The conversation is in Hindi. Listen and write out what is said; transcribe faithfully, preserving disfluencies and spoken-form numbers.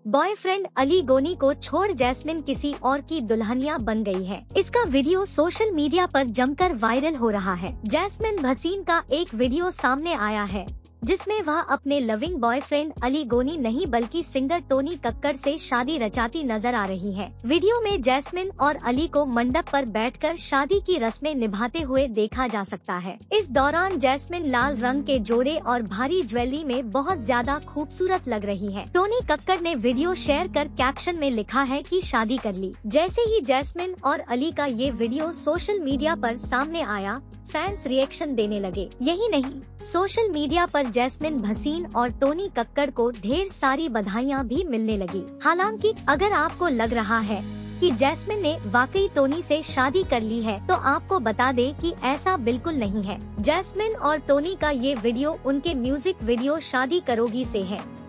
बॉयफ्रेंड अली गोनी को छोड़ जैस्मिन किसी और की दुल्हनिया बन गई है। इसका वीडियो सोशल मीडिया पर जमकर वायरल हो रहा है। जैस्मिन भसीन का एक वीडियो सामने आया है जिसमें वह अपने लविंग बॉयफ्रेंड अली गोनी नहीं बल्कि सिंगर टोनी कक्कड़ से शादी रचाती नजर आ रही है। वीडियो में जैस्मिन और अली को मंडप पर बैठकर शादी की रस्में निभाते हुए देखा जा सकता है। इस दौरान जैस्मिन लाल रंग के जोड़े और भारी ज्वेलरी में बहुत ज्यादा खूबसूरत लग रही है। टोनी कक्कड़ ने वीडियो शेयर कर कैप्शन में लिखा है कि शादी कर ली। जैसे ही जैस्मिन और अली का ये वीडियो सोशल मीडिया पर सामने आया, फैंस रिएक्शन देने लगे। यही नहीं, सोशल मीडिया पर जैस्मिन भसीन और टोनी कक्कड़ को ढेर सारी बधाइयां भी मिलने लगी। हालांकि अगर आपको लग रहा है कि जैस्मिन ने वाकई टोनी से शादी कर ली है, तो आपको बता दे कि ऐसा बिल्कुल नहीं है। जैस्मिन और टोनी का ये वीडियो उनके म्यूजिक वीडियो शादी करोगी से है।